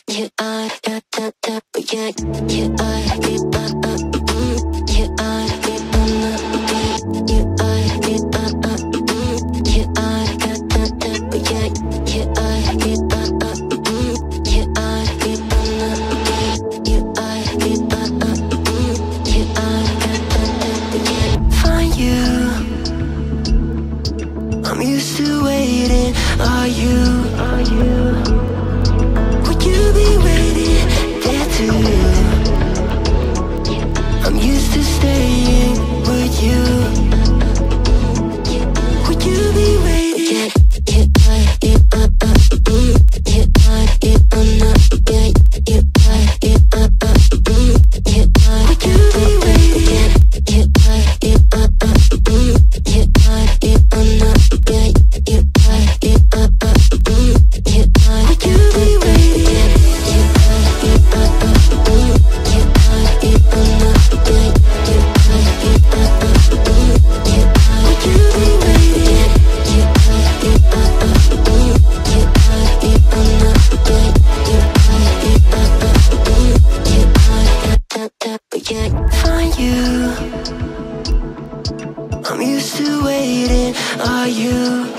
I'm used to waiting. Are you? Would you be waiting there too? I'm used to staying. Would you? Would you be waiting? Find you. I'm used to waiting. Are you?